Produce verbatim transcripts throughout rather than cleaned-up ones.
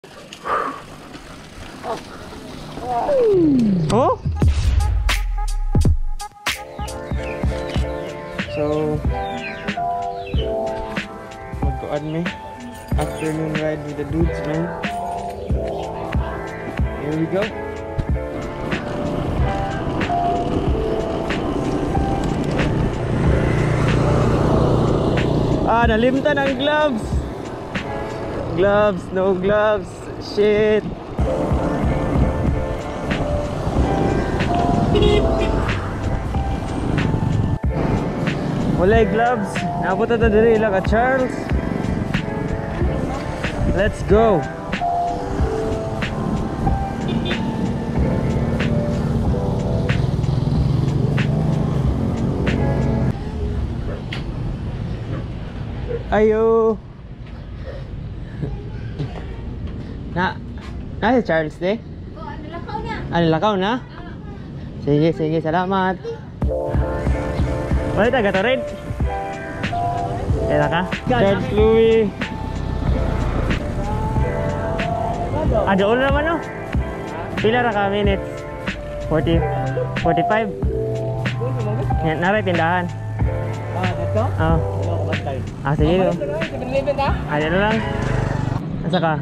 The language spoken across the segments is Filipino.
Oh? So, magkuan me. Afternoon ride with the dudes, man. Here we go. Ah, nalimtan ang gloves. Gloves, no gloves. Shit. Wala gloves. Napunta na diri lang ka Charles. Let's go. Ayo. Na, na si Charles de? Oh, ano lakaw na? Ano lakaw na? Sige, sige, salamat. Balik taga to rin. Kaya ka? Charles Louis. Ah, doon naman no? Pila ra ka minutes? forty, forty-five. Yan, naray tindahan. Ah, dito? Oo. Wala ko bantay. Ah, sige no. seven eleven ah? Ah, dito lang. Asa ka?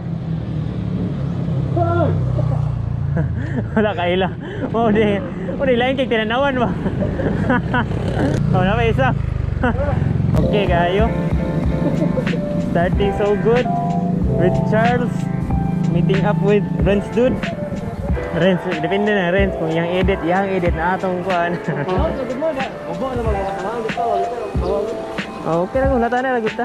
Wala ka ila. Oh, di. Oh, di lain kay tinanawan ba? Oh, na may isa. Okay, kayo. Starting so good with Charles. Meeting up with Renz dude. Renz, depende na Renz kung yang edit, yang edit na atong kuan. Oh, good mo na. Obo na mga kasama dito. Oh, okay na kung lata na lagit ta.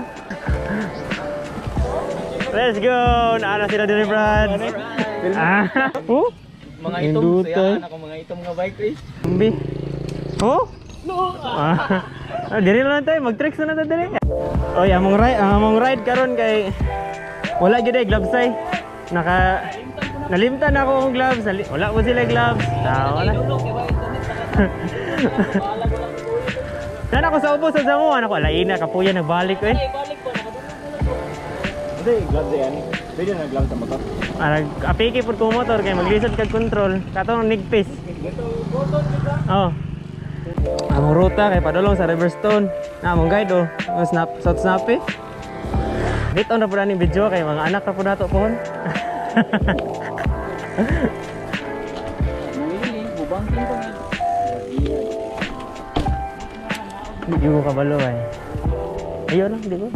Let's go! Naana sila din ni Brad. Ah, oh? Mga itom, sayaan ako mga itom nga bike race. Umbi. Oh? No. Ah, ah, diri na lang tayo, mag-tricks na natin diri. Oy, among ride, among ride karon kay wala gyud ay gloves ay. Naka nalimtan ako ang gloves. Wala mo sila gloves. Ah, wala. Sana ako sa ubos sa mo, ano ko alaina kapuya nagbalik ko eh. Balik ko Hindi, gloves yan. Pwede na gloves sa motor. Ah, apiki pud ko motor kay maglisod kag control. Katong nigpis. Oh. Among ruta kay padulong sa Riverstone. Na among guide oh, ang snap South Snappy. Bit on ra pud ani video kay mga anak ra pud nato pohon. Really, bubangkin ko na. Hindi ko kabalo ay. Ayun lang, di ko.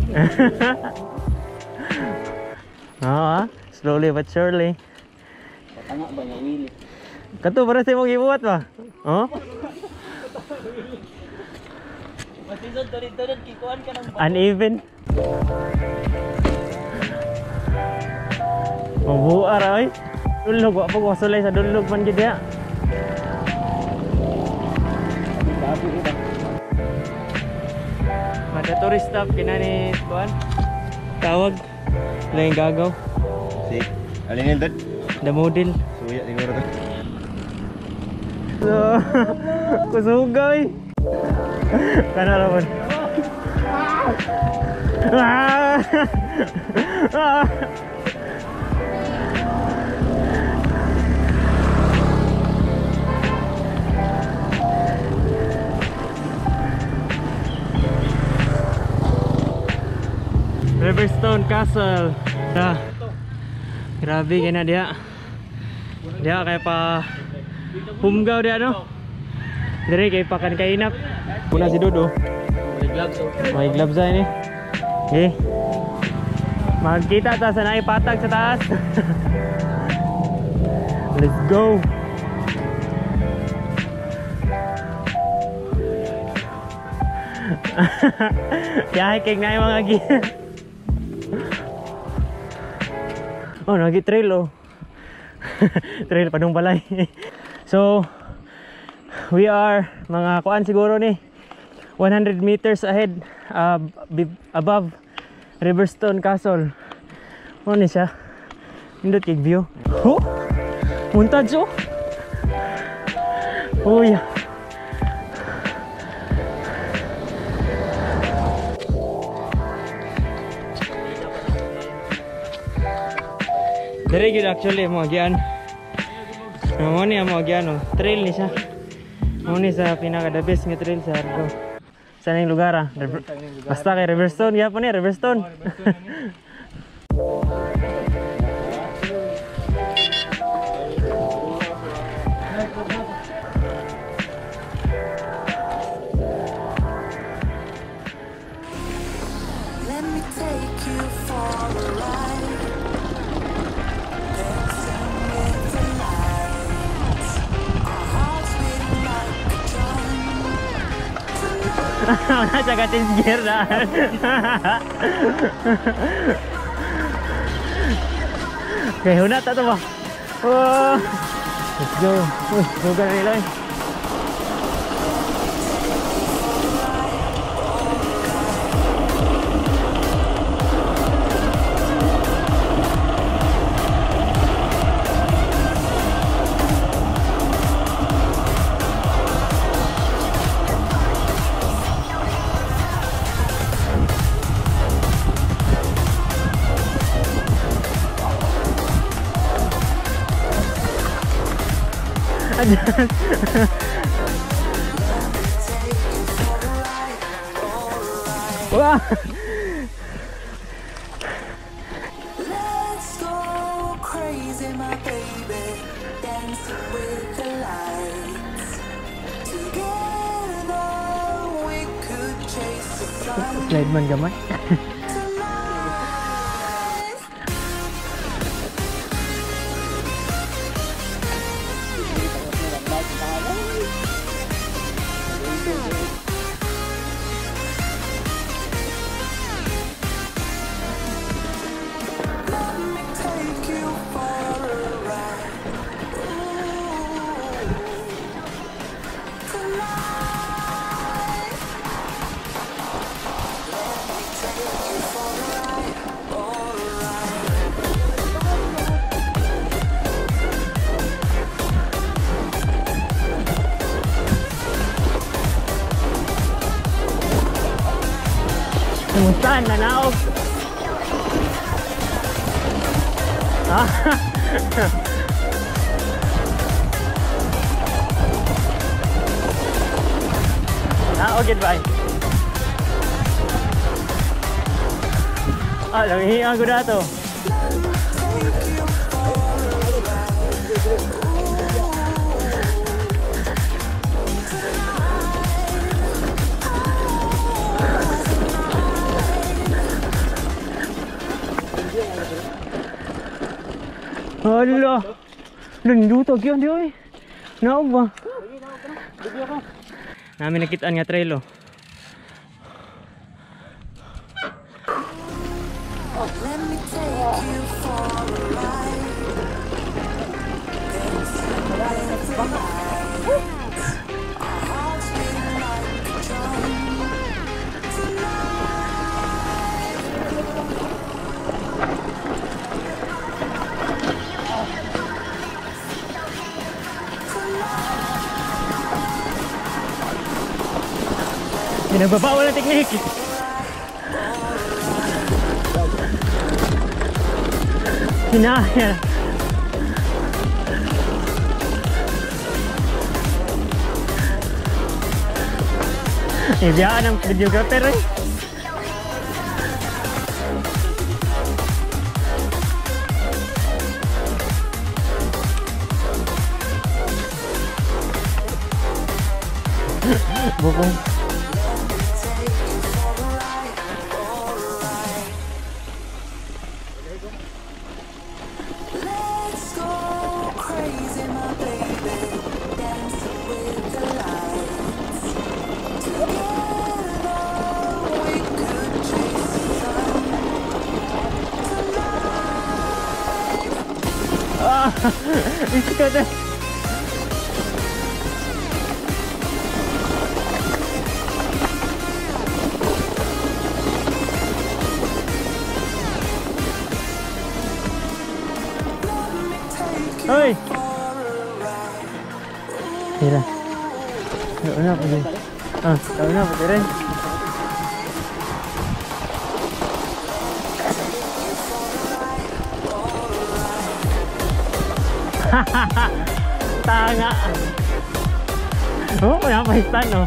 Oo ah, slowly but surely. Patanga ba niya, Willy? Kato para sa imong gibuhat ba? Oh? Masisod, doon-doon, kikuhan ka ng Uneven. Mabuar ay. Dulog, wala po kasulay sa dulog man gid ya. Mada tourist stop kinani kuan. Tawag. Lain gagaw. Si, alin yung dad? The model. Suya, siguro to. So, kusugoy. Kana raman. Ah! Ah! Riverstone Castle. Ah. Grabe kaya na dia. Dia kay pa humgaw dia no. Dire kay pa kan kainap. Kuna si Dodo. May gloves oh. May gloves ay ni. Eh. Magkita ta sa naipatag sa taas. Let's go. Kaya kay na yung mga gear. Oh, nagi-trail oh. Trail padung balay. So, we are mga kuan siguro ni one hundred meters ahead uh, above Riverstone Castle. Ano ni siya? Indot kay view. Oh! Montage oh. Oh yeah. Very good actually mo gian. Mo ni mo gian oh. Trail ni siya. Mo ni sa pinaka the best nga trail sa Argo. Sa ning lugar ah. River, basta kay Riverstone gyapon ni Riverstone. Let me take you for a ride. Dancing with the lights. Our hearts beat like a drum. Nasa katin gear na. Okay, hunat na ito ba? Oh, let's go. Uy, suga na nila eh. Wah. Let's go crazy, my baby. Dancing with the lights. Together we could chase the sun. Slide man gamay. Let me take you for a ride. Ooh, tonight. Let me take you for a ride. Kumustahan na naog? Ah. Ah, okay, bye. Ah, langihingan ko na to. Hala. Nandutog yun, di oy. Naog ba? Namin nakitaan nga trail oh. Let me take you for a ride. Dancing with the lights. Our hearts beat like a drum. Pinagbabawal ang teknik. Hinahil. Ibiyaan ang videographer eh. Bukong. Let's go crazy, my baby. Dancing with the lights. Together we could chase the sun. Tonight. Ah, isi ka na. Hoy! Tira. Gak na po din. Ah, gak na po din. Tanga. Oh, may pahistan no.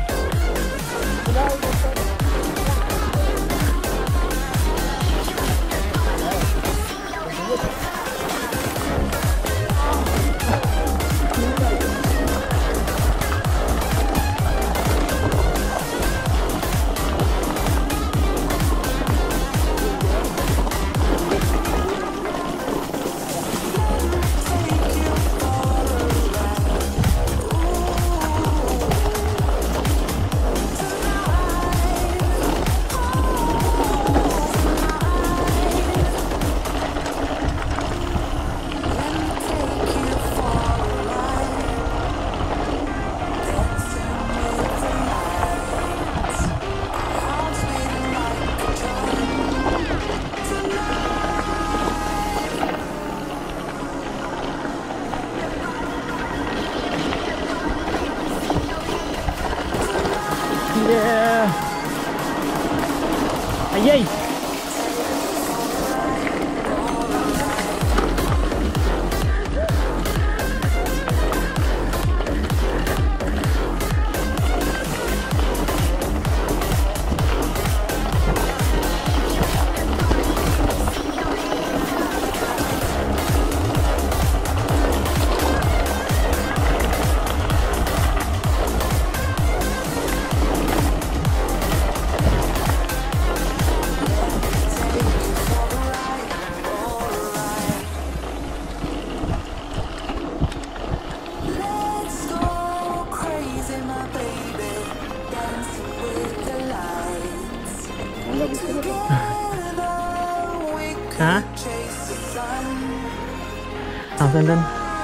Yeah. Ayay. Let's go crazy, my baby, dancing with the lights. Together we Ha? could chase the sun. Ang ganda.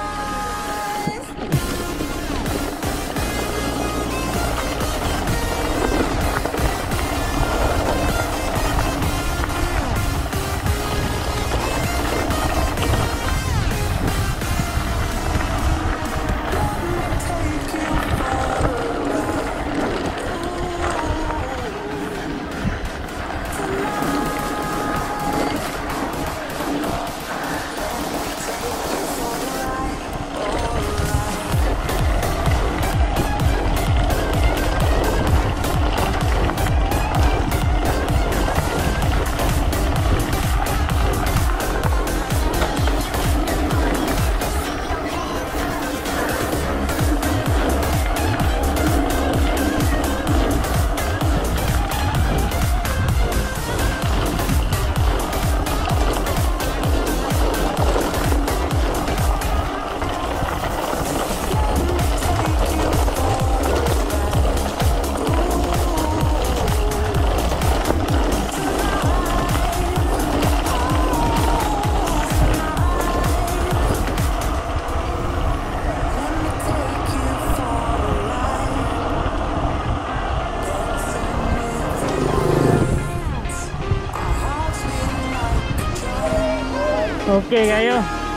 Okay kayo.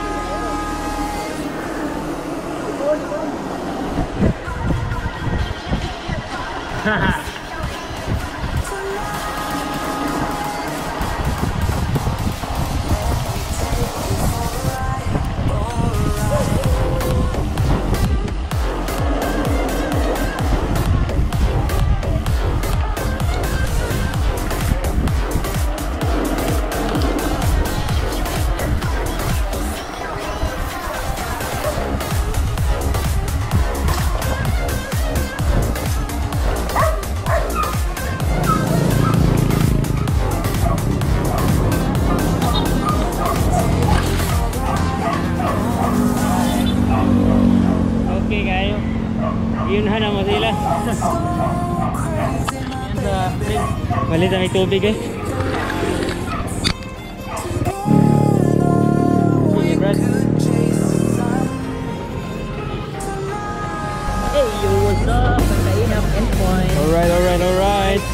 Haha. Okay kayo. Yun na mo sila. Yan sa train. Malit ang may tubig eh. Okay, Brad. Hey, yo, what's up? Pagkain ng endpoint. Alright, alright, alright.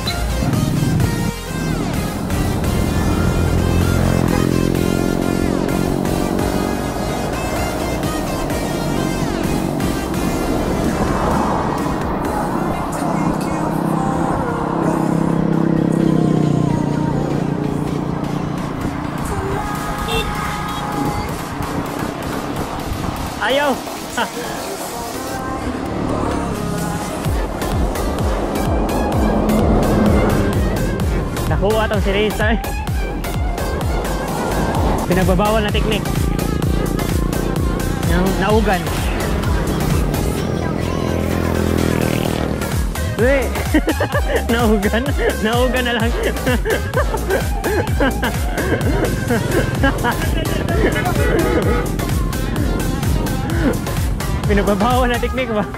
Ayaw! Nakuha tong si Risa eh. Pinagbabawal na teknik. Yung naugan. Uy! Naugan? Naugan na lang. Pinagbabawal na teknik ba?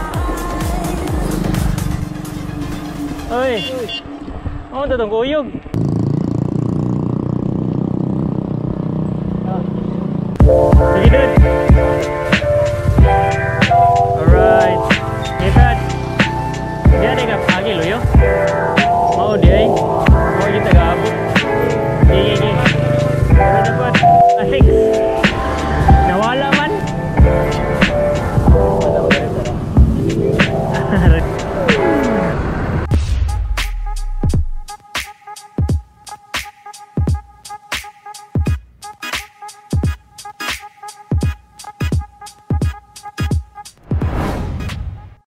Oy! Oh, datang kuyog.